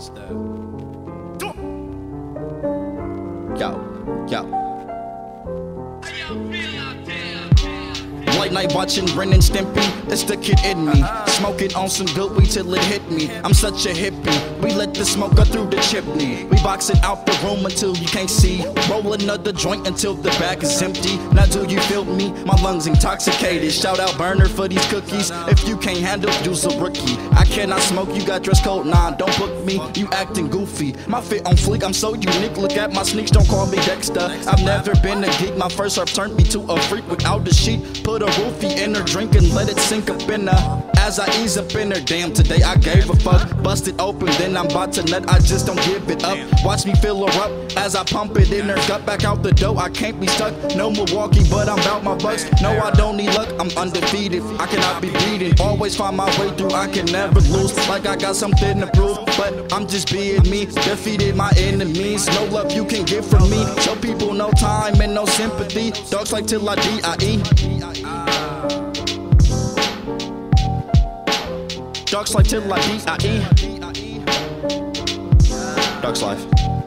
Yo. Late night watching Ren and Stimpy, it's the kid in me. Smoking on some good weed till it hit me. I'm such a hippie, we let the smoke go through the chimney. We box it out the room until you can't see. Roll another joint until the bag is empty. Now do you feel me? My lungs intoxicated. Shout out Burner for these cookies. If you can't handle, you's a rookie. I cannot smoke, you got dress code, nah, don't book me. You acting goofy, my fit on fleek, I'm so unique. Look at my sneaks, don't call me Dexter. I've never been a geek, my first herb turned me to a freak. Without the sheet, put a roofie in her drink and let it sink up in her. As I ease up in her, damn, today I gave a fuck. Bust it open, then I'm about to nut, I just don't give it up. Watch me fill her up as I pump it in her gut. Back out the dough, I can't be stuck. No Milwaukee, but I'm about my bucks. No, I don't need luck, I'm undefeated. I cannot be beaten, always find my way through. I can never lose, like I got something to prove. But I'm just being me, defeated my enemies. No love you can get from me. Show people no time and no sympathy. Dogs like till I die. Dogs like till I die. Dogs life.